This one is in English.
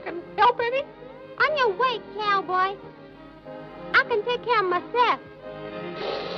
can help any? On your way, Cowboy. I can take care of myself.